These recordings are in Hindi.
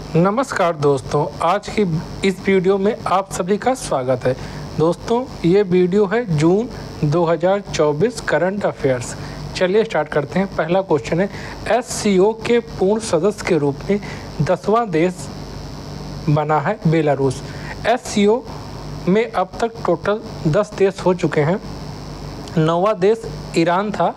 नमस्कार दोस्तों, आज की इस वीडियो में आप सभी का स्वागत है। दोस्तों, ये वीडियो है जून 2024 करंट अफेयर्स। चलिए स्टार्ट करते हैं। पहला क्वेश्चन है, एससीओ के पूर्ण सदस्य के रूप में 10वां देश बना है बेलारूस। एससीओ में अब तक टोटल 10 देश हो चुके हैं। 9वां देश ईरान था।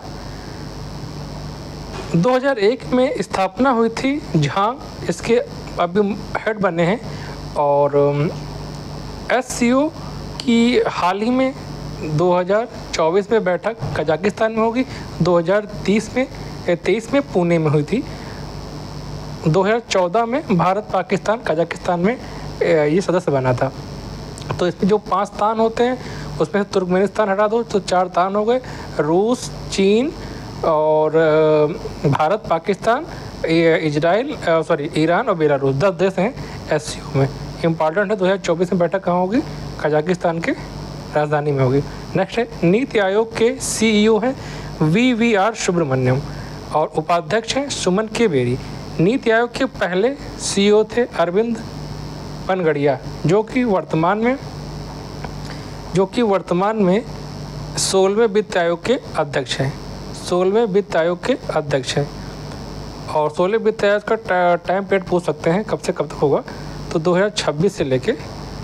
2001 में स्थापना हुई थी, जहां इसके अभी हेड बने हैं। और एससीओ की हाल ही में 2024 में बैठक कजाकिस्तान में होगी। 2023 में पुणे में हुई थी। 2014 में भारत, पाकिस्तान, कजाकिस्तान में ये सदस्य बना था। तो इसमें जो 5 स्थान होते हैं उसमें से तुर्कमेनिस्तान हटा दो तो 4 स्थान हो गए। रूस, चीन और भारत, पाकिस्तान, ईरान और बेलारूस, 10 देश हैं एससीओ में। इम्पॉर्टेंट है। 2024 में बैठक कहाँ होगी? कजाकिस्तान के राजधानी में होगी। नेक्स्ट है, नीति आयोग के सीईओ हैं वीवीआर सुब्रमण्यम और उपाध्यक्ष हैं सुमन के बेरी। नीति आयोग के पहले सीईओ थे अरविंद पनगड़िया, जो कि वर्तमान में 16वें वित्त आयोग के अध्यक्ष हैं। 16वें वित्त आयोग के अध्यक्ष हैं। और 16वें वित्त आयोग का टाइम पीरियड पूछ सकते हैं कब से कब तक होगा, तो 2026 से लेके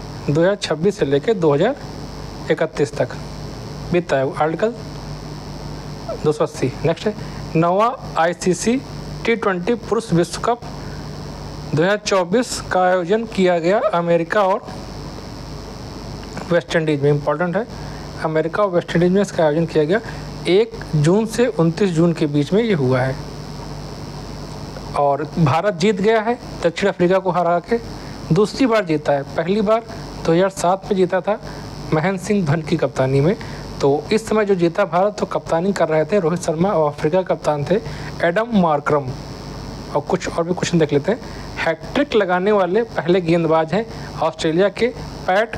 2031 तक वित्त आयोग, आर्टिकल 280। नेक्स्ट है, 9वां आईसीसी T20 पुरुष विश्व कप 2024 का आयोजन किया गया अमेरिका और वेस्ट इंडीज में। इम्पोर्टेंट है, अमेरिका और वेस्ट इंडीज में इसका आयोजन किया गया। 1 जून से 29 जून के बीच में ये हुआ है। और भारत जीत गया है दक्षिण अफ्रीका को हरा के। दूसरी बार जीता है। पहली बार 2007 में जीता था महेंद्र सिंह धोनी की कप्तानी में। तो इस समय जो जीता भारत, तो कप्तानी कर रहे थे रोहित शर्मा और अफ्रीका कप्तान थे एडम मार्करम। और कुछ और भी क्वेश्चन देख लेते हैं। हैट्रिक लगाने वाले पहले गेंदबाज हैं ऑस्ट्रेलिया के पैट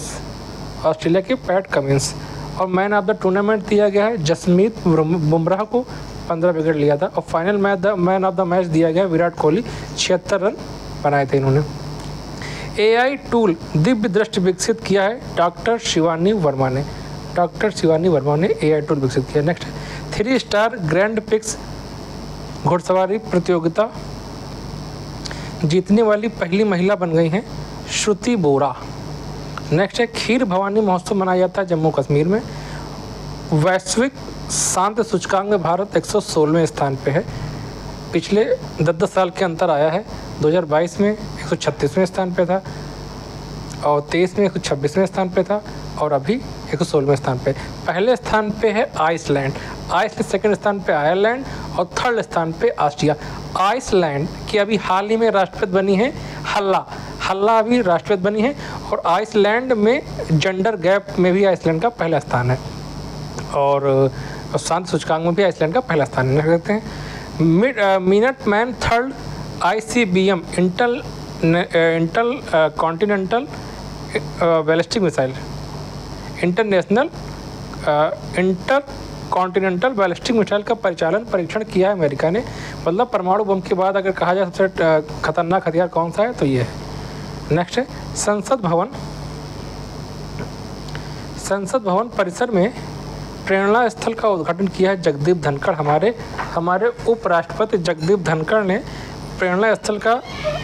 कमिंस। और मैन ऑफ द टूर्नामेंट दिया गया है जसमीत बुमराह को, 15 विकेट लिया था। और final man of the match दिया गया विराट कोहली, 76 रन बनाए थे इन्होंने। एआई टूल दिव्य दृष्टि विकसित किया है डॉक्टर शिवानी वर्मा ने एआई टूल विकसित किया। नेक्स्ट, 3 स्टार ग्रैंड पिक्स घुड़सवारी प्रतियोगिता जीतने वाली पहली महिला बन गई हैं श्रुति बोरा। नेक्स्ट है, खीर भवानी महोत्सव मनाया जाता है जम्मू कश्मीर में। वैश्विक शांति सूचकांक में भारत 116वें स्थान पे है। पिछले 10 साल के अंतर आया है। 2022 में 136वें स्थान पे था और 23 में 126वें स्थान पे था और अभी 116वें स्थान पे। पहले स्थान पे है आइसलैंड, सेकंड स्थान पे आयरलैंड और थर्ड स्थान पे ऑस्ट्रिया। आइसलैंड की अभी हाल ही में राष्ट्रपति बनी है हल्ला अभी राष्ट्रपति बनी है। और आइसलैंड में जेंडर गैप में भी आइसलैंड का पहला स्थान है। और शांति सूचकांक में भी आइसलैंड का पहला स्थान है। देखते हैं, Minuteman third ICBM intercontinental ballistic missile intercontinental ballistic missile का परीक्षण किया है अमेरिका ने। मतलब परमाणु बम के बाद अगर कहा जाए सबसे खतरनाक हथियार कौन सा है, तो ये है। नेक्स्ट है, संसद भवन परिसर में प्रेरणा स्थल का उद्घाटन किया है जगदीप धनखड़। हमारे उपराष्ट्रपति जगदीप धनखड़ ने प्रेरणा स्थल का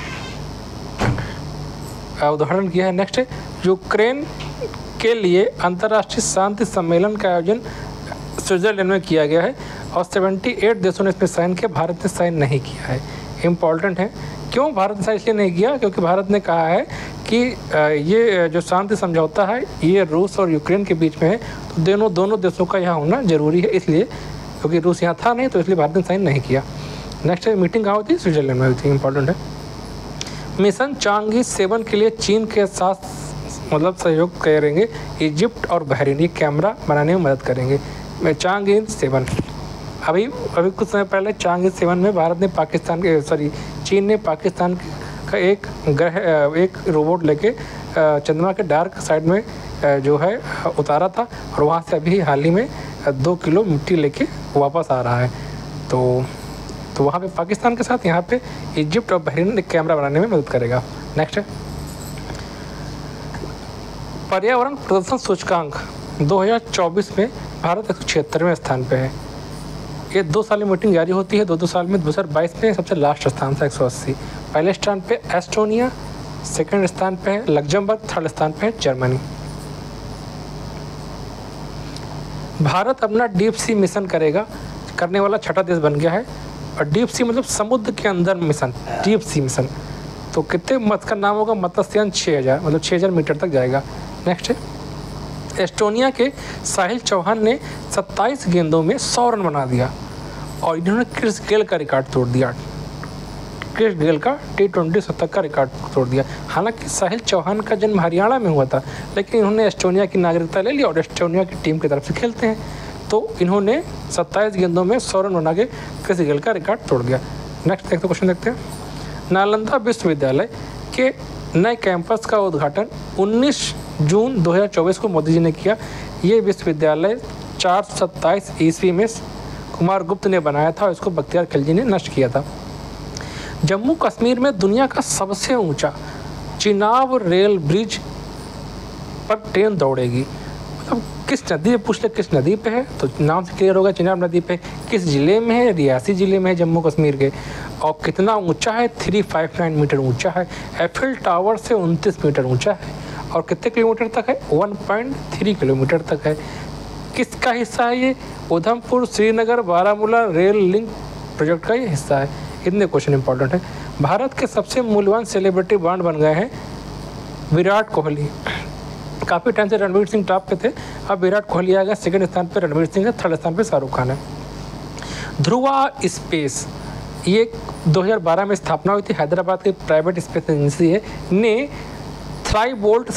उद्घाटन किया है। नेक्स्ट है, यूक्रेन के लिए अंतर्राष्ट्रीय शांति सम्मेलन का आयोजन स्विट्जरलैंड में किया गया है और 78 देशों ने इसमें साइन किया। भारत ने साइन नहीं किया है। इम्पॉर्टेंट है। क्यों भारत ने साइन इसलिए नहीं किया? क्योंकि भारत ने कहा है कि ये जो शांति समझौता है ये रूस और यूक्रेन के बीच में है, तो दोनों देशों का यहाँ होना जरूरी है। इसलिए, क्योंकि रूस यहाँ था नहीं, तो इसलिए भारत ने साइन नहीं किया। नेक्स्ट है, मीटिंग कहाँ हुई थी? स्विट्जरलैंड में हुई थी। इंपॉर्टेंट है। मिशन चांगी 7 के लिए चीन के साथ सहयोग करेंगे इजिप्ट और बहरीन। ये कैमरा बनाने में मदद करेंगे। चांगी 7 अभी कुछ समय पहले चांगी 7 में चीन ने पाकिस्तान का एक रोबोट लेके चंद्रमा के डार्क साइड में जो है उतारा था और वहाँ से अभी हाल ही में 2 किलो मिट्टी लेके वापस आ रहा है। तो तो वहाँ पे पाकिस्तान के साथ, यहाँ पे इजिप्ट और बहरीन एक कैमरा बनाने में मदद करेगा। नेक्स्ट है पर्यावरण प्रदर्शन सूचकांक 2024 में भारत 176वें स्थान पे है। ये 2 साल में मीटिंग जारी होती है, 2 साल में। 2022 में सबसे लास्ट स्थान था 180। पहले स्थान पे एस्टोनिया, सेकंड स्थान पे है लग्जमबर्ग, थर्ड स्थान पे है जर्मनी। भारत अपना डीप सी मिशन करने वाला छठा देश बन गया है। और डीप सी मतलब समुद्र के अंदर मिशन, डीप सी मिशन। तो कितने मत का नाम होगा? मत्स्ययान 6000, मतलब 6000 मीटर तक जाएगा। नेक्स्ट है एस्टोनिया के साहिल चौहान ने 27 गेंदों में 100 रन बना दिया और इन्होंने क्रिस गेल का रिकॉर्ड तोड़ दिया। क्रिस गेल का T20 शतक का रिकॉर्ड तोड़ दिया। हालांकि साहिल चौहान का जन्म हरियाणा में हुआ था, लेकिन इन्होंने एस्टोनिया की नागरिकता ले ली और एस्टोनिया की टीम की तरफ से खेलते हैं। तो इन्होंने 27 गेंदों में 100 रन बना के क्रिस गेल का रिकॉर्ड तोड़ दिया। नेक्स्ट क्वेश्चन देखते हैं। नालंदा विश्वविद्यालय के नए कैंपस का उद्घाटन 19 जून 2024 को मोदी जी ने किया। ये विश्वविद्यालय 427 ईस्वी में कुमार गुप्त ने बनाया था और इसको बख्तियार खिलजी ने नष्ट किया था। जम्मू कश्मीर में दुनिया का सबसे ऊंचा चिनाब रेल ब्रिज पर ट्रेन दौड़ेगी। मतलब किस नदी पे, पूछ ले किस नदी पे है तो नाम से क्लियर होगा, चिनाब नदी पे। किस ज़िले में है? रियासी ज़िले में है, जम्मू कश्मीर के। और कितना ऊंचा है? 359 मीटर ऊंचा है। एफिल टावर से 29 मीटर ऊंचा है। और कितने किलोमीटर तक है? 1.3 किलोमीटर तक है। किसका हिस्सा है ये? Udhampur Srinagar Baramulla rail link project का ये हिस्सा है। इतने क्वेश्चन इंपॉर्टेंट है। भारत के सबसे मूल्यवान सेलिब्रिटी ब्रांड बन गए हैं विराट कोहली। काफ़ी टाइम से रणवीर सिंह टॉप पे थे, अब विराट कोहली आ गया। सेकंड स्थान पे रणवीर सिंह है, थर्ड स्थान पे शाहरुख खान है। ध्रुवा स्पेस, ये 2012 में स्थापना हुई थी, हैदराबाद की प्राइवेट स्पेस एजेंसी है, ने थ्राईबोल्ट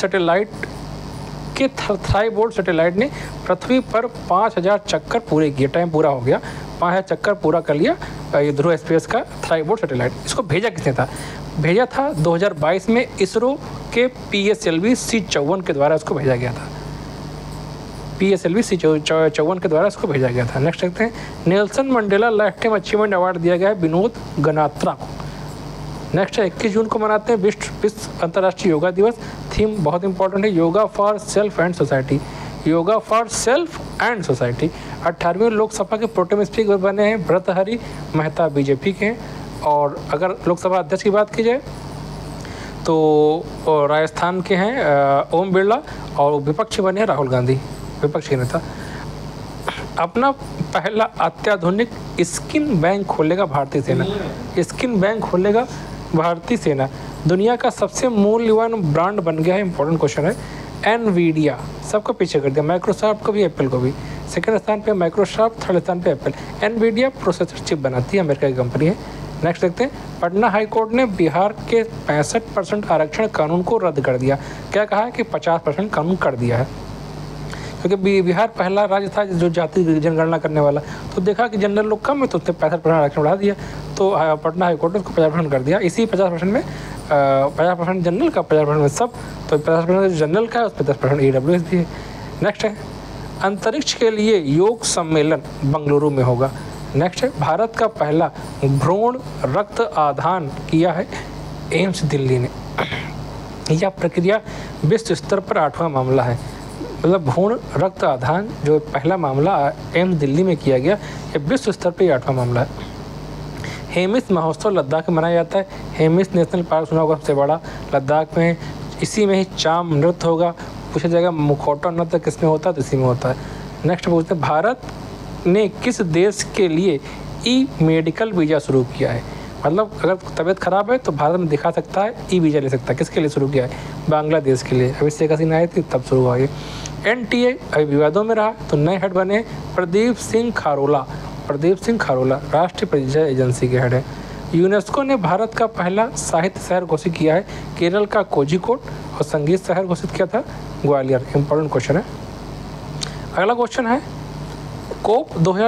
सैटेलाइट ने पृथ्वी पर 5000 चक्कर पूरे किए। टाइम पूरा हो गया, 5000 चक्कर पूरा कर लिया ये ध्रुव स्पेस का थ्राईबोल्ट सैटेलाइट। इसको भेजा किसने था? भेजा था 2022 में इसरो के PSLV C54 के द्वारा इसको भेजा गया था। PSLV C54 के द्वारा इसको भेजा गया था। नेक्स्ट देखते हैं। Nelson Mandela lifetime achievement award दिया गया है विनोद गनात्रा को। नेक्स्ट है 21 जून को मनाते हैं विश्व अंतर्राष्ट्रीय योगा दिवस। थीम बहुत इंपॉर्टेंट है, yoga for self and society. Yoga for self and society. 18वीं लोकसभा के प्रोटेम स्पीकर बने हैं भर्तृहरि मेहता, बीजेपी के हैं। और अगर लोकसभा अध्यक्ष की बात की जाए तो राजस्थान के हैं ओम बिरला। और विपक्षी बने हैं राहुल गांधी, विपक्षी नेता। अपना पहला अत्याधुनिक स्किन बैंक खोलेगा भारतीय सेना। स्किन बैंक खोलेगा भारतीय सेना। दुनिया का सबसे मूल्यवान ब्रांड बन गया है, इंपॉर्टेंट क्वेश्चन है, एनवीडिया। सबको पीछे कर दिया, माइक्रोसॉफ्ट को भी, एप्पल को भी। सेकंड स्थान पे माइक्रोसॉफ्ट, थर्ड स्थान पे एप्पल। एनवीडिया प्रोसेसर चिप बनाती है, अमेरिका की कंपनी है। नेक्स्ट देखते हैं। पटना हाईकोर्ट ने बिहार के 65% आरक्षण कानून को रद्द कर दिया। क्या कहा है कि 50% कानून कर दिया है, क्योंकि बिहार पहला राज्य था जो जाति जनगणना करने वाला। तो देखा कि जनरल लोग कम है तो उसने 65% आरक्षण बढ़ा दिया। तो पटना हाईकोर्ट ने उसको 50% कर दिया। इसी 50% में 50% जनरल का, 50% में सब। तो 50% जनरल का है, उसमें 10% EWS भी है। नेक्स्ट है अंतरिक्ष के लिए योग सम्मेलन बेंगलुरु में होगा। नेक्स्ट है भारत का पहला भ्रूण रक्त आदान किया है एम्स दिल्ली ने। यह प्रक्रिया विश्व स्तर पर 8वां मामला है। मतलब भ्रूण रक्त आदान जो पहला मामला एम्स दिल्ली में किया गया, यह विश्व स्तर पर 8वां मामला है। हेमिस महोत्सव लद्दाख में मनाया जाता है। हेमिस नेशनल पार्क सुना होगा, सबसे बड़ा लद्दाख में। इसी में ही चाम नृत्य होगा। पूछा जाएगा मुखौटा नृत्य किस में होता है, तो इसी में होता है। नेक्स्ट पूछते हैं भारत ने किस देश के लिए ई-मेडिकल वीज़ा शुरू किया है। मतलब अगर तबीयत खराब है तो भारत में दिखा सकता है, ई-वीज़ा ले सकता है। किसके लिए शुरू किया है? बांग्लादेश के लिए। अभी शेख हसीना आई थी तब शुरू हुआ ये। NTA अभी विवादों में रहा, तो नए हेड बने प्रदीप सिंह खारोला। प्रदीप सिंह खारोला राष्ट्रीय परिचय एजेंसी के हेड है। यूनेस्को ने भारत का पहला साहित्य शहर घोषित किया है, केरल का कोझिकोड। और संगीत शहर घोषित किया था ग्वालियर। इंपॉर्टेंट क्वेश्चन है। अगला क्वेश्चन है कोप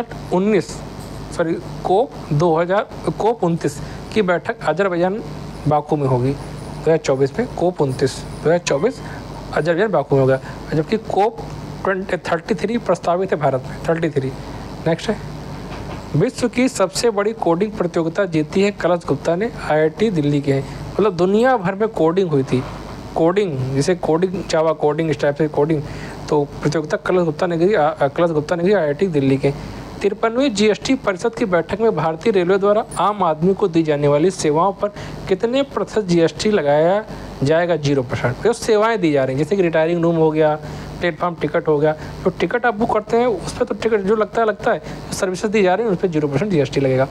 29 की बैठक अजरबैजान बाकू में होगी 2024 में। कोप 29 2024 अजरबैजान बाकू में होगा, जबकि कोप 33 प्रस्तावित है भारत में, 33। नेक्स्ट है विश्व की सबसे बड़ी कोडिंग प्रतियोगिता जीती है कलश गुप्ता ने, IIT दिल्ली के हैं। मतलब दुनिया भर में कोडिंग हुई थी, कोडिंग जैसे कोडिंग जावा कोडिंग इस टाइप से कोडिंग, तो प्रतियोगिता कलश गुप्ता ने करी IIT दिल्ली के। 53वीं GST परिषद की बैठक में भारतीय रेलवे द्वारा आम आदमी को दी जाने वाली सेवाओं पर कितने प्रतिशत GST लगाया जाएगा? 0%। जो सेवाएं दी जा रही हैं जैसे कि रिटायरिंग रूम हो गया, प्लेटफॉर्म टिकट हो गया, तो टिकट आप बुक करते हैं उस पर तो टिकट जो लगता है, जो सर्विसेज दी जा रही है उस पर 0% GST लगेगा।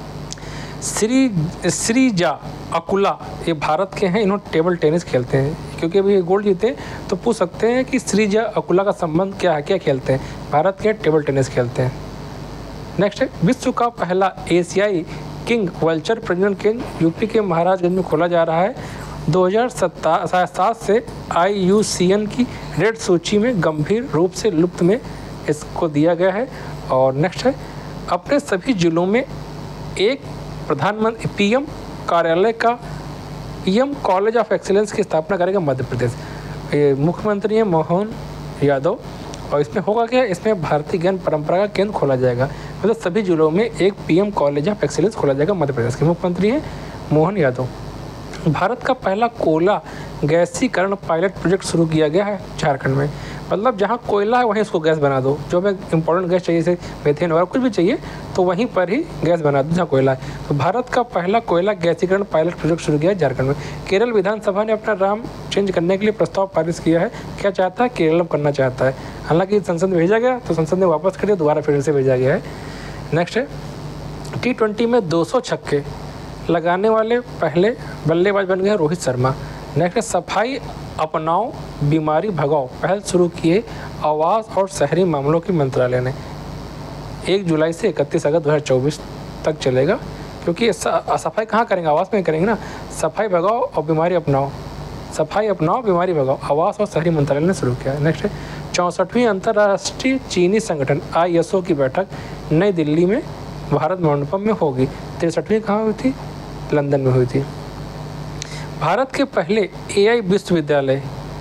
श्रीजा अकुला ये भारत के हैं, इन्होंने टेबल टेनिस खेलते हैं, क्योंकि अभी गोल्ड जीते तो पूछ सकते हैं कि श्रीजा अकुला का संबंध क्या है, क्या खेलते हैं? भारत के टेबल टेनिस खेलते हैं। नेक्स्ट है, विश्व का पहला एशियाई किंग वल्चर प्रजनन केंद्र यूपी के महाराजगंज में खोला जा रहा है। 2007 से IUCN की रेड सूची में गंभीर रूप से लुप्त में इसको दिया गया है। और नेक्स्ट है, अपने सभी जिलों में एक प्रधानमंत्री PM कार्यालय का PM कॉलेज ऑफ एक्सीलेंस की स्थापना करेगा मध्य प्रदेश। ये मुख्यमंत्री हैं मोहन यादव, और इसमें होगा क्या, इसमें भारतीय ज्ञान परंपरा का केंद्र खोला जाएगा। मतलब सभी जिलों में एक PM कॉलेज ऑफ एक्सीलेंस खोला जाएगा मध्य प्रदेश के। मुख्यमंत्री हैं मोहन यादव। भारत का पहला कोयला गैसीकरण पायलट प्रोजेक्ट शुरू किया गया है झारखंड में। मतलब जहाँ कोयला है वहीं उसको गैस बना दो, जो हमें इंपॉर्टेंट गैस चाहिए जैसे मीथेन वगैरह कुछ भी चाहिए तो वहीं पर ही गैस बना दो जहाँ कोयला है। तो भारत का पहला कोयला गैसीकरण पायलट प्रोजेक्ट शुरू किया है झारखंड में। केरल विधानसभा ने अपना नाम चेंज करने के लिए प्रस्ताव पारित किया है। क्या चाहता है? केरलम करना चाहता है। हालांकि संसद में भेजा गया तो संसद ने वापस कर दिया, दोबारा फिर से भेजा गया है। नेक्स्ट है, T20 में 200 छक्के लगाने वाले पहले बल्लेबाज बन गए रोहित शर्मा। नेक्स्ट, सफाई अपनाओ बीमारी भगाओ पहल शुरू किए आवास और शहरी मामलों की मंत्रालय ने। 1 जुलाई से 31 अगस्त 2024 तक चलेगा, क्योंकि सफाई कहाँ करेंगे? आवास में करेंगे ना। सफाई भगाओ और बीमारी अपनाओ, सफाई अपनाओ बीमारी भगाओ आवास और शहरी मंत्रालय ने शुरू किया। नेक्स्ट है, 64वीं अंतर्राष्ट्रीय चीनी संगठन ISO की बैठक नई दिल्ली में भारत मंडपम में होगी। 63वीं कहाँ हुई थी? लंदन में हुई थी। भारत के पहले AI विश्वविद्यालय,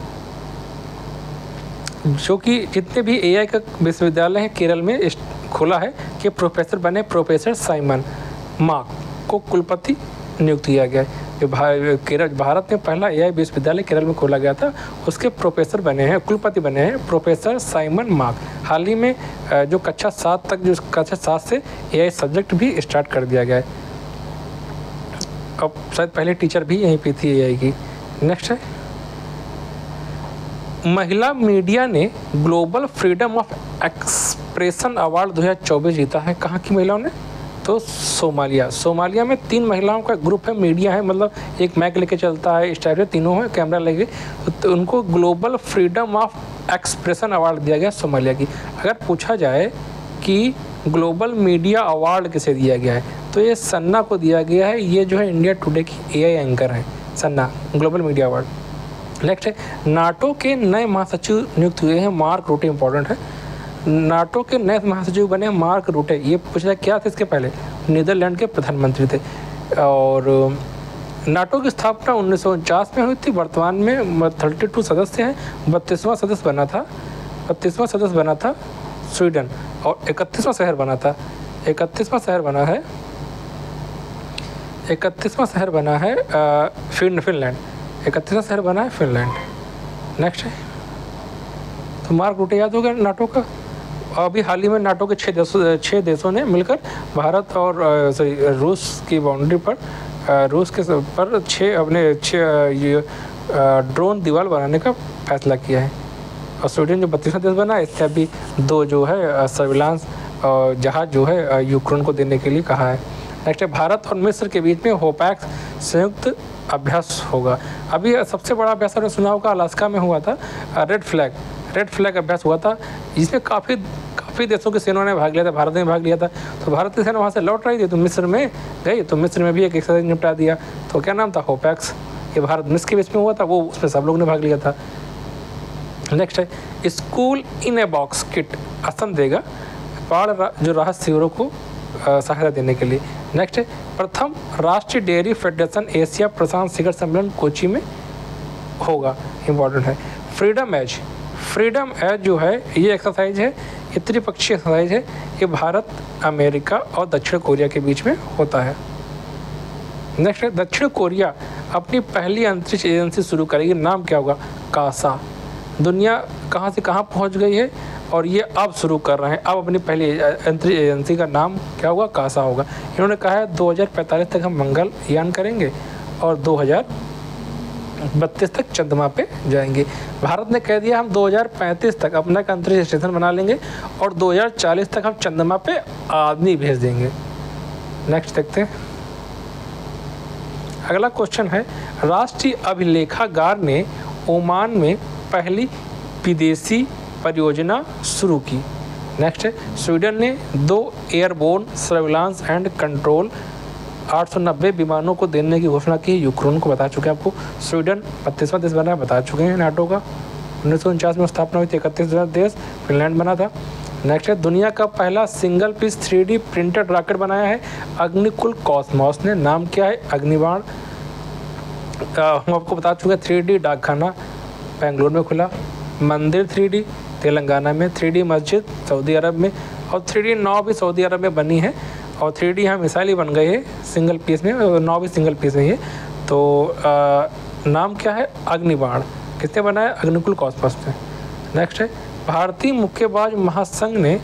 जो कि जितने भी AI का विश्वविद्यालय है केरल में खुला है, कि प्रोफेसर बने प्रोफेसर साइमन मार्क को कुलपति नियुक्त किया गया है। जो भारत में पहला AI विश्वविद्यालय केरल में खोला गया था, उसके प्रोफेसर बने हैं, कुलपति बने हैं प्रोफेसर साइमन मार्क। हाल ही में जो कक्षा 7 से AI सब्जेक्ट भी स्टार्ट कर दिया गया है। अब शायद पहले टीचर भी यहीं पे थी AI की। नेक्स्ट है, महिला मीडिया ने global freedom of expression award 2024 जीता है। कहाँ की महिलाओं ने? तो सोमालिया में 3 महिलाओं का ग्रुप है, मीडिया है, मतलब एक माइक लेके चलता है इस टाइप से, तीनों हैं कैमरा लेके, तो उनको global freedom of expression award दिया गया सोमालिया की। अगर पूछा जाए कि ग्लोबल मीडिया अवार्ड किसे दिया गया है, तो ये सन्ना को दिया गया है। ये जो है इंडिया टुडे की AI एंकर है Sana, global media award. Next है, नाटो के नए महासचिव नियुक्त हुए हैं मार्क रूटे। इंपॉर्टेंट है, नाटो के नए महासचिव बने मार्क रूटे। ये पूछा क्या थे इसके पहले? नीदरलैंड के प्रधानमंत्री थे। और नाटो की स्थापना 1949 में हुई थी। वर्तमान में 32 सदस्य हैं। 32वां सदस्य बना था स्वीडन, और 31वां शहर बना था। 31वां शहर बना है फिनलैंड। 31वां शहर बना है फिनलैंड। नेक्स्ट है, तो मार्क रूटे याद हो गया नाटो का। अभी हाल ही में नाटो के 6 देशों ने मिलकर भारत और रूस की बाउंड्री पर रूस के पर 6 ड्रोन दीवार बनाने का फैसला किया है। और स्वीडन जो 32वां देश बना है, इससे अभी 2 जो है सर्विलांस जहाज जो है यूक्रेन को देने के लिए कहा है। नेक्स्ट है, भारत और मिस्र के बीच में होपैक्स संयुक्त अभ्यास होगा। अभी सबसे बड़ा अभ्यास आपने सुना होगा, अलास्का में हुआ था। रेड फ्लैग अभ्यास हुआ था, जिसमें काफ़ी देशों की सेनाओं ने भाग लिया था, भारत ने भाग लिया था। तो भारत की सेना वहाँ से लौट रही थी, तो मिस्र में गई, तो मिस्र में भी एक एक्सरसाइज निपटा दिया। तो क्या नाम था? होपैक्स। ये भारत मिस्र के बीच में हुआ था, वो उसमें सब लोग ने भाग लिया था। नेक्स्ट है, school in a box kit Assam देगा बाढ़ जो राहत शिविरों को सहायता देने के लिए। नेक्स्ट है, प्रथम राष्ट्रीय डेयरी फेडरेशन एशिया प्रशांत शिखर सम्मेलन कोची में होगा। इम्पॉर्टेंट है, फ्रीडम एज जो है ये एक्सरसाइज है, ये त्रिपक्षीय एक्सरसाइज है, ये भारत, अमेरिका और दक्षिण कोरिया के बीच में होता है। नेक्स्ट है, दक्षिण कोरिया अपनी पहली अंतरिक्ष एजेंसी शुरू करेगी, नाम क्या होगा? कासा। दुनिया कहाँ से कहाँ पहुँच गई है और ये अब शुरू कर रहे हैं, अब अपनी पहली अंतरिक्ष एजेंसी का नाम क्या होगा? कासा होगा। इन्होंने कहा है 2045 तक हम मंगल यान करेंगे और 2032 तक चंद्रमा पे जाएंगे। भारत ने कह दिया हम 2035 तक अपना एक अंतरिक्ष स्टेशन बना लेंगे और 2040 तक हम चंद्रमा पे आदमी भेज देंगे। नेक्स्ट देखते हैं, अगला क्वेश्चन है, राष्ट्रीय अभिलेखागार ने ओमान में पहली विदेशी परियोजना शुरू की। नेक्स्ट है, स्वीडन ने 2 एयरबोर्न सर्विलांस एंड कंट्रोल 890 विमानों को देने की घोषणा की। यूक्रेन को बता चुके हैं आपको। स्वीडन 32वां देश बना है, बता चुके हैं नाटो का। 1949 में स्थापना हुई थी, 31वां देश फिनलैंड बना था। नेक्स्ट है, दुनिया का पहला single piece 3D printed rocket बनाया है अग्निकुल कॉस्मोस ने, नाम क्या है? अग्निबाण। हम आपको बता चुके हैं 3D डाकखाना बेंगलोर में खुला, मंदिर 3D तेलंगाना में, 3D मस्जिद सऊदी अरब में और 3D नाव भी सऊदी अरब में बनी है और 3D यहाँ मिसाइल ही बन गई है सिंगल पीस में, नाव भी सिंगल पीस में ही है। तो नाम क्या है? अग्निबाण। किसने बनाया? अग्निकुल कॉस्मोस ने। नेक्स्ट है, भारतीय मुक्केबाज महासंघ ने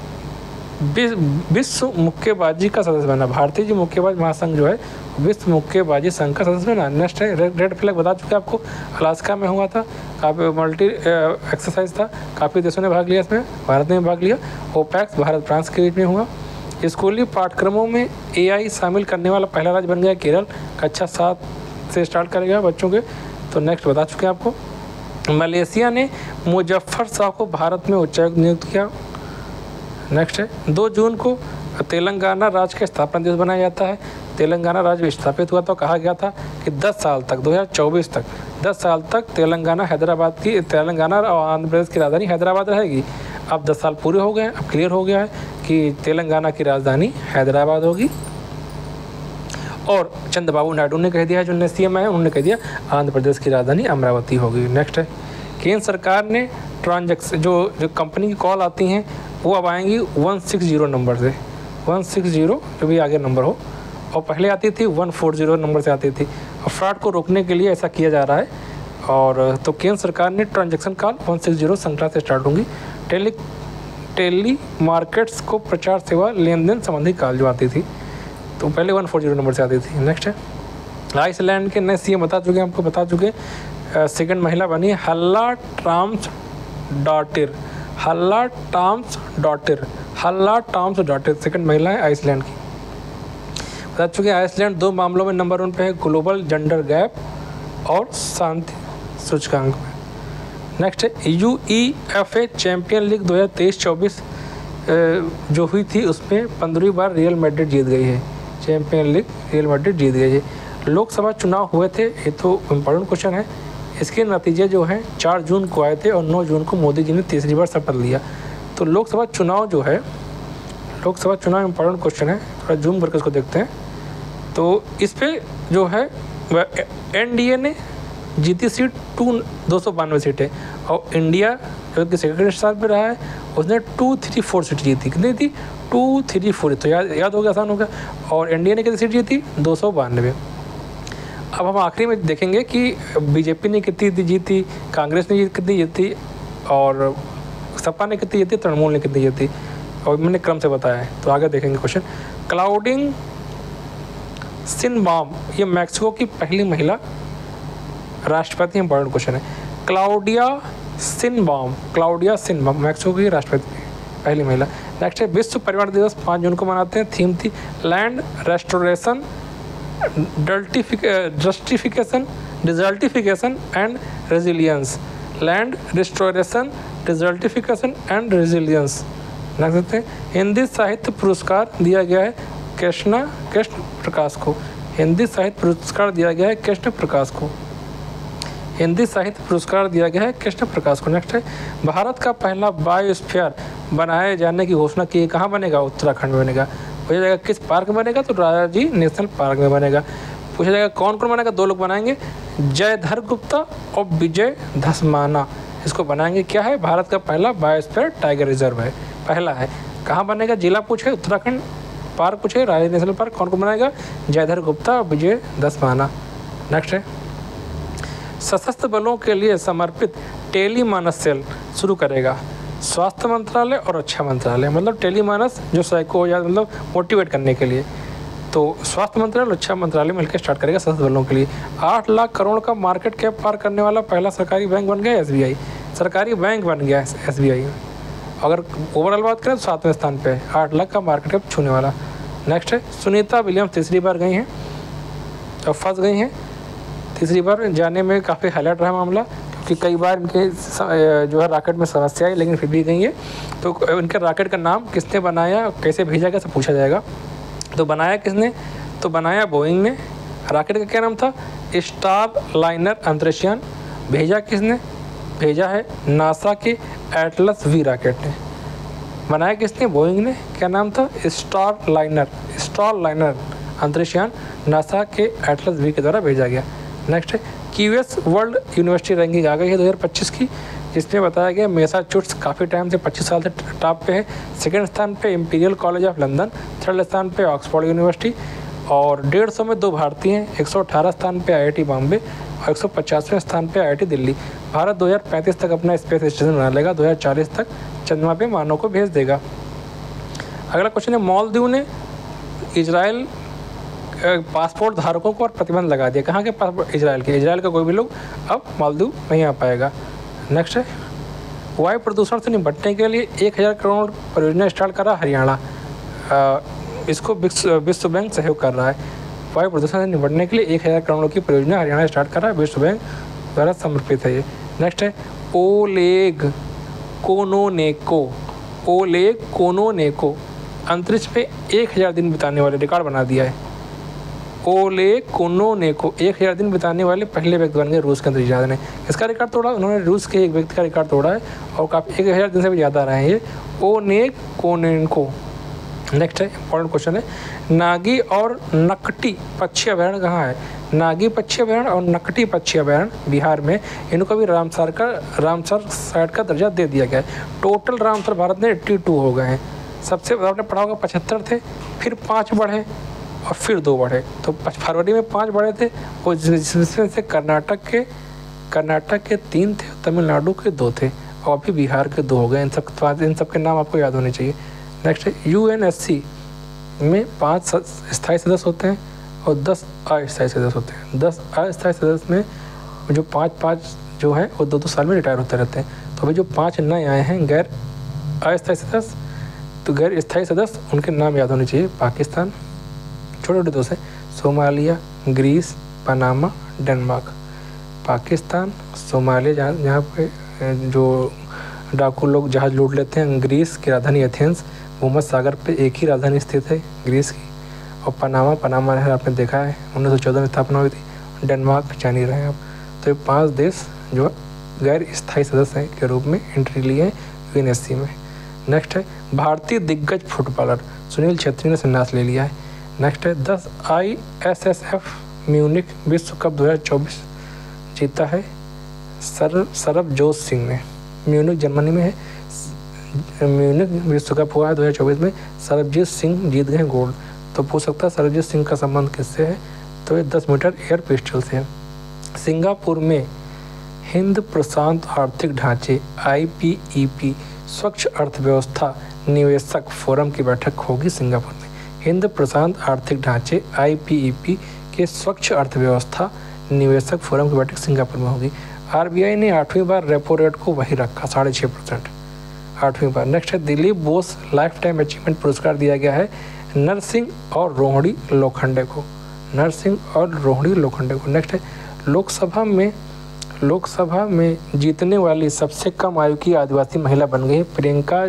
विश्व मुक्केबाजी का सदस्य बना। भारतीय जो मुक्केबाज महासंघ जो है विश्व मुक्केबाजी संघ का सदस्य बना। नेक्स्ट है, रेड फ्लैग बता चुके आपको, अलास्का में हुआ था, काफ़ी मल्टी एक्सरसाइज था, काफ़ी देशों ने भाग लिया इसमें, भारत ने भी भाग लिया। ओपैक्स भारत फ्रांस के बीच में हुआ। स्कूली पाठ्यक्रमों में AI शामिल करने वाला पहला राज्य बन गया केरल, कक्षा 7 से स्टार्ट करेगा बच्चों के। तो नेक्स्ट बता चुके हैं आपको। मलेशिया ने मुजफ्फर शाह को भारत में उच्चायुक्त नियुक्त किया। नेक्स्ट है, 2 जून को तेलंगाना राज्य का स्थापना दिवस बनाया जाता है। तेलंगाना राज्य स्थापित हुआ तो कहा गया था कि 10 साल तक 2024 तक 10 साल तक तेलंगाना और आंध्र प्रदेश की राजधानी हैदराबाद रहेगी। अब 10 साल पूरे हो गए हैं, अब क्लियर हो गया है कि तेलंगाना की राजधानी हैदराबाद होगी। और चंद्रबाबू नायडू ने कह दिया, जो नए CM है उन्होंने कह दिया आंध्र प्रदेश की राजधानी अमरावती होगी। नेक्स्ट है, केंद्र सरकार ने ट्रांजैक्शन जो कंपनी की कॉल आती हैं वो अब आएंगी 160 नंबर से, 160 जो भी आगे नंबर हो, और पहले आती थी 140 नंबर से आती थी। और फ्रॉड को रोकने के लिए ऐसा किया जा रहा है। और तो केंद्र सरकार ने ट्रांजैक्शन कॉल 160 संख्या से स्टार्ट होंगी। टेली मार्केट्स को प्रचार सेवा लेन देन संबंधी कॉल जो आती थी तो पहले 140 नंबर से आती थी। नेक्स्ट है, आइसलैंड के नए CM बता चुके हैं आपको, बता चुके। सेकंड महिला बनी हल्ला टाम्स डॉटर सेकंड महिला है आइसलैंड की। बता चुके आइसलैंड 2 मामलों में नंबर 1 पे है, ग्लोबल जेंडर गैप और शांति सूचकांक में। नेक्स्ट है, UEFA चैंपियन लीग 2023-24 जो हुई थी उसमें 15वीं बार रियल मैड्रिड जीत गई है। चैंपियन लीग रियल मैड्रिड जीत गई है। लोकसभा चुनाव हुए थे, ये तो इम्पोर्टेंट क्वेश्चन है। इसके नतीजे जो हैं 4 जून को आए थे और 9 जून को मोदी जी ने तीसरी बार शपथ लिया। तो लोकसभा चुनाव जो है, लोकसभा चुनाव इम्पोर्टेंट क्वेश्चन है, थोड़ा जूम करके इसको देखते हैं। तो इस पर जो है NDA ने जीती सीट 292 सीटें और इंडिया जो कि सेकेंड स्थान पर रहा है उसने 234 सीट जीती। कितनी थी? 234, तो याद हो गया, आसान हो गया। और इंडिया ने कितनी सीट जीती? 292। अब हम आखिरी में देखेंगे कि बीजेपी ने कितनी जीती, कांग्रेस ने कितनी जीती और सपा ने कितनी जीती, तृणमूल ने कितनी जीती, और मैंने क्रम से बताया है। तो आगे देखेंगे क्वेश्चन। क्लाउडिंग सिनबाम, ये मैक्सिको की पहली महिला राष्ट्रपति, इंपॉर्टेंट क्वेश्चन है। क्लाउडिया सिनबाम मैक्सिको की राष्ट्रपति पहली महिला। नेक्स्ट है, विश्व पर्यावरण दिवस 5 जून को मनाते हैं। थीम थी land restoration, desertification and resilience. Land restoration, desertification and resilience. Next है, हिंदी साहित्य पुरस्कार दिया गया है कृष्ण प्रकाश को। हिंदी साहित्य पुरस्कार दिया गया है कृष्ण प्रकाश को। हिंदी साहित्य पुरस्कार दिया गया है कृष्ण प्रकाश को। नेक्स्ट है, भारत का पहला बायोस्फीयर बनाए जाने की घोषणा की। कहाँ बनेगा? उत्तराखंड में बनेगा। पूछा जाएगा किस पार्क में बनेगा? तो राजाजी नेशनल पार्क में बनेगा। पूछा जाएगा कौन कौन बनेगा? 2 लोग बनाएंगे, जयधर गुप्ता और विजय धसमाना। इसको बनाएंगे। क्या है? भारत का पहला बायोस्फीयर टाइगर रिजर्व है, पहला है। कहाँ बनेगा? जिला पूछे, उत्तराखंड। पार्क पूछे, राजस्थान नेशनल पार्क। कौन कौन बनाएगा? जयधर गुप्ता और विजय दसमाना। नेक्स्ट है, सशस्त्र बलों के लिए समर्पित टेलीमानस सेल शुरू करेगा स्वास्थ्य मंत्रालय और रक्षा मंत्रालय। मतलब टेलीमानस जो साइको या मतलब मोटिवेट करने के लिए, तो स्वास्थ्य मंत्रालय और रक्षा मंत्रालय मिलकर स्टार्ट करेगा सशस्त्र बलों के लिए। 8 लाख करोड़ का मार्केट कैप पार करने वाला पहला सरकारी बैंक बन गया SBI। सरकारी बैंक बन गया SBI। अगर ओवरऑल बात करें तो 7वें स्थान पे है, 8 लाख का मार्केट कैप छूने वाला। नेक्स्ट है, सुनीता विलियम्स तीसरी बार गई हैं और फंस गई हैं। तीसरी बार जाने में काफ़ी हाईलाइट रहा मामला, क्योंकि कई बार इनके जो है रॉकेट में समस्या आई, लेकिन फिर भी गई है। तो इनके रॉकेट का नाम किसने बनाया, कैसे भेजा गया, सब पूछा जाएगा। तो बनाया किसने? तो बनाया बोइंग ने। रॉकेट का क्या नाम था? स्टार लाइनर अंतरिक्षयान। भेजा किसने? भेजा है नासा के एटलस V रॉकेट ने। बनाया किसने? बोइंग ने। क्या नाम था? स्टार लाइनर अंतरिक्षयान नासा के एटलस V के द्वारा भेजा गया। नेक्स्ट है, QS वर्ल्ड यूनिवर्सिटी रैंकिंग आ गई है 2025 की, जिसमें बताया गया मैसाचुसेट्स काफ़ी टाइम से 25 साल से टॉप पे है। सेकंड स्थान पे Imperial College of London, third स्थान पे ऑक्सफोर्ड यूनिवर्सिटी, और 150 में 2 भारतीय हैं। 118 स्थान पे IIT बॉम्बे और 150वें स्थान पे IIT दिल्ली। भारत 2035 तक अपना स्पेस स्टेशन बना लेगा, 2040 तक चंद्रमा पे मानव को भेज देगा। अगला क्वेश्चन है, मालदीव ने इजराइल पासपोर्ट धारकों को और प्रतिबंध लगा दिया। कहाँ के पासपोर्ट? इजराइल के। इजराइल का कोई भी लोग अब मालदीव नहीं आ पाएगा। नेक्स्ट है, वायु प्रदूषण से निपटने के लिए 1000 करोड़ परियोजना स्टार्ट कर रहा हरियाणा। इसको विश्व बैंक सहयोग कर रहा है। वायु प्रदूषण से निपटने के लिए 1000 करोड़ की परियोजना हरियाणा स्टार्ट कर रहा है, विश्व बैंक द्वारा समर्पित है ये। नेक्स्ट है, ओलेग कोनोनेको अंतरिक्ष पे 1000 दिन बिताने वाले रिकॉर्ड बना दिया है। ओलेग कोनोनेको 1000 दिन बिताने वाले पहले व्यक्ति बन गए रूस के अंतरिक्ष यान ने। इसका रिकॉर्ड तोड़ा उन्होंने, रूस के एक व्यक्ति का रिकॉर्ड तोड़ा है और काफ़ी 1000 दिन से भी ज़्यादा रहे हैं ये ओलेग कोनोनेको। नेक्स्ट है, इंपॉर्टेंट क्वेश्चन है, नागी और नकटी पक्षी अभयारण्य कहाँ है? नागी पक्षी अभयारण्य और नकटी पक्षी अभयारण्य बिहार में। इनको भी रामसर साइट का दर्जा दे दिया गया है। टोटल रामसर भारत में 82 हो गए हैं। सबसे आपने पढ़ा होगा 75 थे, फिर 5 बढ़े और फिर 2 बढ़े। तो फरवरी में 5 बढ़े थे, और जिसमें से कर्नाटक के 3 थे, तमिलनाडु के 2 थे, और अभी बिहार के 2 हो गए। इन सब के नाम आपको याद होने चाहिए। नेक्स्ट है, UNSC में 5 स्थायी सदस्य होते हैं और 10 अस्थायी सदस्य होते हैं। 10 अस्थायी सदस्य में जो 5 जो हैं वो 2-2 साल में रिटायर होते रहते हैं। तो अभी जो 5 नए आए हैं गैर अस्थायी सदस्य, तो गैर स्थायी सदस्य, उनके नाम याद होने चाहिए। पाकिस्तान, छोटे छोटे दोस्त हैं, Somalia, Greece, Panama, Denmark. Pakistan, Somalia जहाँ पे जो डाकू लोग जहाज़ लूट लेते हैं, ग्रीस की राजधानी एथेंस, भूमध्य सागर पे एक ही राजधानी स्थित है ग्रीस की, और पनामा है, आपने देखा है 1914 में स्थापना हुई थी। डेनमार्क जान ही रहे हैं आप। तो ये 5 देश जो गैर स्थायी सदस्य के रूप में एंट्री लिए हैं UNSC में। नेक्स्ट है, भारतीय दिग्गज फुटबॉलर सुनील छेत्री ने संन्यास ले लिया है। नेक्स्ट है, 10 ISSF म्यूनिक विश्व कप 2024 जीता है सरबजोत सिंह ने। म्यूनिक जर्मनी में है, म्यूनिक विश्व कप हुआ है 2024 में, सरबजीत सिंह जीत गए गोल्ड। तो पूछ सकता है सरबजीत सिंह का संबंध किससे है? तो ये 10 मीटर एयर पिस्टल से है। सिंगापुर में हिंद प्रशांत आर्थिक ढांचे IPEP स्वच्छ अर्थव्यवस्था निवेशक फोरम की बैठक होगी सिंगापुर में। हिंद प्रशांत आर्थिक ढांचे IPEP के स्वच्छ अर्थव्यवस्था निवेशक फोरम की बैठक सिंगापुर में होगी। RBI ने 8वीं बार रेपो रेट को वही रखा 6.5%, 8वीं बार। नेक्स्ट है, Dilip Bose lifetime achievement पुरस्कार दिया गया है नरसिंह और रोहिणी लोखंडे को। नेक्स्ट है, लोकसभा में जीतने वाली सबसे कम आयु की आदिवासी महिला बन गई प्रियंका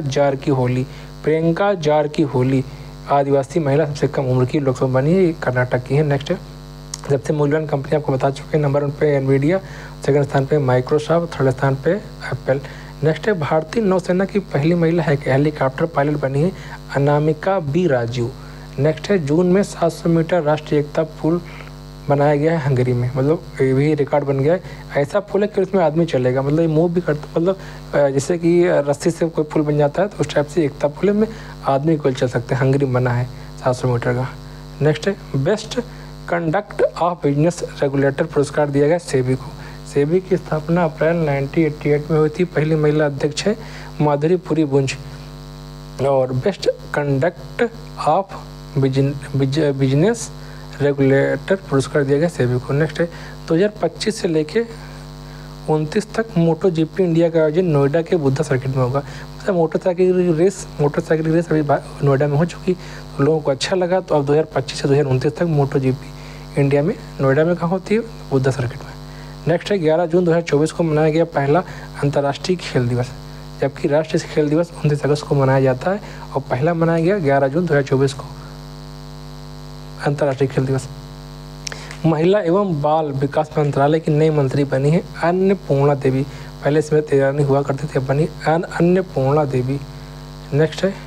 जार की होली आदिवासी महिला सबसे कम उम्र की लोकसभा बनी है, कर्नाटक की है। नेक्स्ट है, सबसे मूल्यवान कंपनी आपको बता चुके हैं, नंबर 1 पे एनवीडिया, सेकंड स्थान पे माइक्रोसॉफ्ट, थर्ड स्थान पे एप्पल। नेक्स्ट है, भारतीय नौसेना की पहली महिला हेलीकॉप्टर पायलट बनी है अनामिका B राजू। नेक्स्ट है, जून में 700 मीटर राष्ट्रीय एकता पुल बनाया गया है हंगरी में, मतलब ये भी रिकॉर्ड बन गया है। ऐसा पुल है कि उसमें आदमी चलेगा, मतलब ये मूव भी करता, मतलब जैसे कि रस्सी से कोई पुल बन जाता है तो उस टाइप से एकता पुल में आदमी कोई चल सकते हैं। हंगरी बना है 700 मीटर का। नेक्स्ट है best conduct of business regulator पुरस्कार दिया गया सेबी को। सेबी की स्थापना अप्रैल 1988 में हुई थी। पहली महिला अध्यक्ष है माधुरी पुरी बुंज। और best conduct of business regulator पुरस्कार दिया गया सेबी को। नेक्स्ट है 2025 से लेके 29 तक मोटो जीपी इंडिया का आयोजन नोएडा के बुद्धा सर्किट में होगा। मतलब मोटरसाइकिल रेस अभी नोएडा में हो चुकी, तो लोगों को अच्छा लगा, तो अब 2025 से 2029 तक मोटो जीपी इंडिया में नोएडा में कहाँ होती है? बुद्धा सर्किट में। नेक्स्ट है 11 जून 2024 को मनाया गया पहला अंतर्राष्ट्रीय खेल दिवस, जबकि राष्ट्रीय खेल दिवस 29 अगस्त को मनाया जाता है और पहला मनाया गया 11 जून 2024 को अंतर्राष्ट्रीय खेल दिवस। महिला एवं बाल विकास मंत्रालय की नई मंत्री बनी है अन्नपूर्णा देवी। पहले इसमें तैयारी हुआ करती थी, अब बनी अन्नपूर्णा देवी। नेक्स्ट है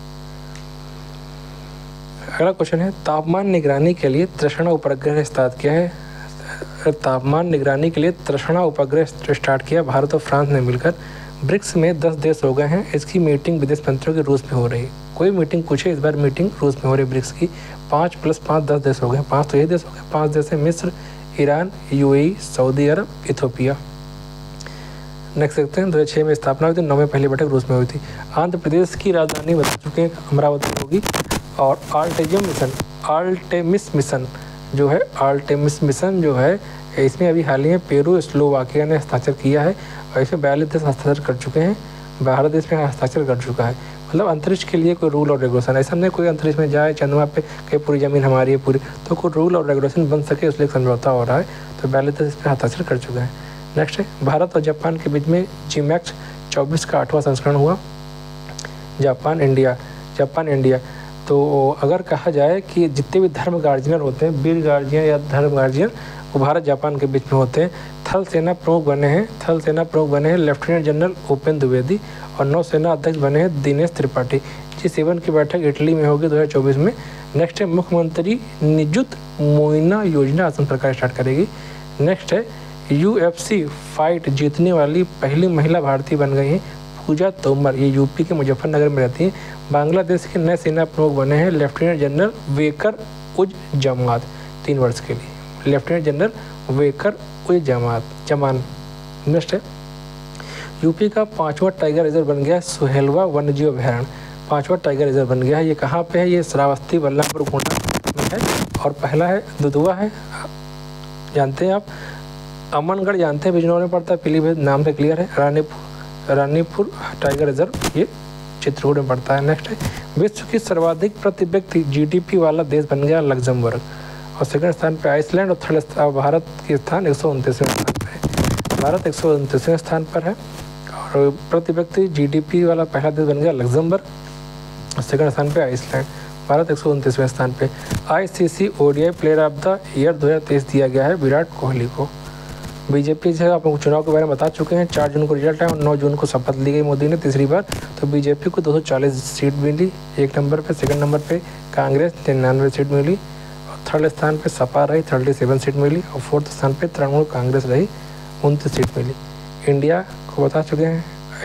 अगला क्वेश्चन है तापमान निगरानी के लिए तृष्णा उपग्रह स्टार्ट किया है। तापमान निगरानी के लिए तृष्णा उपग्रह स्टार्ट किया भारत और फ्रांस ने मिलकर। ब्रिक्स में 10 देश हो गए हैं। इसकी मीटिंग विदेश मंत्रियों के रूस में हो रही है। कोई मीटिंग पूछे, इस बार मीटिंग रूस में हो रही है ब्रिक्स की। 5 + 5 10 देश हो गए। 5 तो यही देश हो गए। 5 देश है मिस्र, ईरान, यूएई, सऊदी अरब, इथोपिया। नेक्स्ट देखते हैं 2006 में स्थापना हुई थी। 9 में पहली बैठक रूस में हुई थी। आंध्र प्रदेश की राजधानी बता चुके हैं अमरावती होगी। और आर्टेमिस मिशन जो है इसमें अभी हाल ही में पेरू स्लोवाकिया ने हस्ताक्षर किया है और इसमें 42 देश हस्ताक्षर कर चुके हैं। भारत देश में हस्ताक्षर कर चुका है। मतलब अंतरिक्ष के लिए कोई रूल और रेगुलेशन, ऐसा नहीं कोई अंतरिक्ष में जाए चंद्रमा पे कहीं पूरी ज़मीन हमारी है पूरी, तो कोई रूल और रेगुलेशन बन सके इसलिए समझौता हो रहा है। तो 42 देश इस पर हस्ताक्षर कर चुके हैं। नेक्स्ट है भारत और जापान के बीच में GMAX 24 का 8वां संस्करण हुआ। जापान इंडिया तो अगर कहा जाए कि जितने भी धर्म गार्जियन होते हैं, वीर गार्जियन या धर्म गार्जियन, वो भारत जापान के बीच में होते हैं। थल सेना प्रमुख बने हैं लेफ्टिनेंट जनरल उपेंद्र द्विवेदी और नौसेना अध्यक्ष बने हैं दिनेश त्रिपाठी। G7 की बैठक इटली में होगी 2024 में। नेक्स्ट है मुख्यमंत्री निजुत मोइना योजना असम सरकार स्टार्ट करेगी। नेक्स्ट है UFC फाइट जीतने वाली पहली महिला भारतीय बन गई हैं पूजा तोमर। ये यूपी के मुजफ्फरनगर में रहती हैं। बांग्लादेश के नए सेना प्रमुख बने हैं लेफ्टिनेंट जनरल वेकर उज जमात 3 वर्ष के लिए। लेफ्टिनेंट जनरल वेकर उज जमान। नेक्स्ट है यूपी का 5वां टाइगर रिजर्व बन गया सुहेलवा वन्यजीव अभयारण्य। 5वां टाइगर रिजर्व बन गया है। ये कहाँ पे है? ये श्रावस्ती बल्लभपुर गोंडा में है। और पहला है दुधवा है, जानते हैं आप। अमनगढ़ जानते हैं, बिजनौर में पड़ता है, पीलीभीत नाम से क्लियर है। रानीपुर टाइगर रिजर्व ये चित्रकूट में पड़ता है। नेक्स्ट है विश्व की सर्वाधिक प्रति व्यक्ति GDP वाला देश बन गया लग्जमबर्ग। और सेकंड स्थान पे आइसलैंड और थर्ड भारत के स्थान 129वें स्थान पर है। भारत 129वें स्थान पर है। और प्रति व्यक्ति GDP वाला पहला देश बन गया लग्जमबर्ग और सेकंड स्थान पे आइसलैंड। भारत 129वें स्थान पे। ICC ODI player of the year 2023 दिया गया है विराट कोहली को। बीजेपी से आप चुनाव के बारे में बता चुके हैं। 4 जून को रिजल्ट है और 9 जून को शपथ ली गई मोदी ने तीसरी बार। तो बीजेपी को 240 सीट मिली 1 नंबर पे। सेकंड नंबर पे कांग्रेस 99 सीट मिली और थर्ड स्थान पे सपा रही 37 सीट मिली और फोर्थ स्थान पे तृणमूल कांग्रेस रही 29 सीट मिली। इंडिया को बता चुके हैं,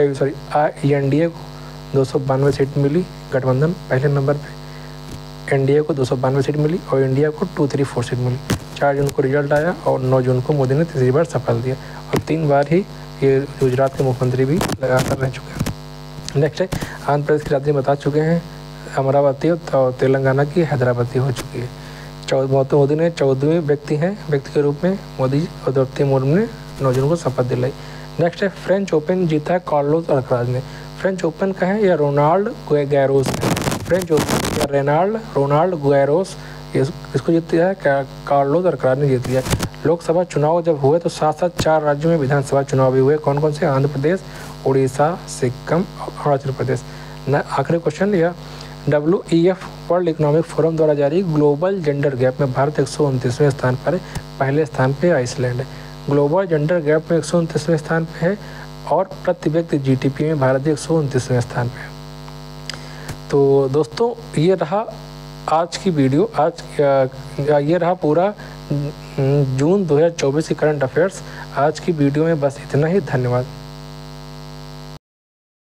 NDA को 292 सीट मिली। गठबंधन पहले नंबर पे NDA को 292 सीट मिली और इंडिया को 234 सीट मिली। 4 जून को रिजल्ट आया और 9 जून को मोदी ने तीसरी बार शपथ दिया और 3 बार ही ये गुजरात के मुख्यमंत्री भी लगातार रह चुके हैं। नेक्स्ट है आंध्र प्रदेश की राजधानी बता चुके हैं अमरावती और तेलंगाना की हैदराबादी हो चुकी है। मोदी ने 14वें व्यक्ति के रूप में मोदी और द्रौपदी मुर्मू ने 9 जून को शपथ दिलाई। नेक्स्ट है फ्रेंच ओपन जीता है कार्लोस अल्कराज ने। फ्रेंच ओपन का है या रोनाल्ड गैरोस ने। फ्रेंच ओपन या रोनाल्ड गैरोस इसको जीत दिया है कार्लोस अल्कराज ने जीत दिया। लोकसभा चुनाव जब हुए तो साथ साथ 4 राज्यों में विधानसभा चुनाव भी हुए। कौन कौन से? आंध्र प्रदेश, उड़ीसा, सिक्किम और अरुणाचल प्रदेश। आखिरी क्वेश्चन या WEF वर्ल्ड इकोनॉमिक फोरम द्वारा जारी ग्लोबल जेंडर गैप में भारत 129वें स्थान पर है। पहले स्थान पे आइसलैंड है। ग्लोबल जेंडर गैप में 129वें स्थान पे है और प्रति व्यक्ति GDP में भारत 129वें स्थान पे है। तो दोस्तों ये रहा आज की वीडियो। ये रहा पूरा जून 2024 की करंट अफेयर्स। आज की वीडियो में बस इतना ही। धन्यवाद।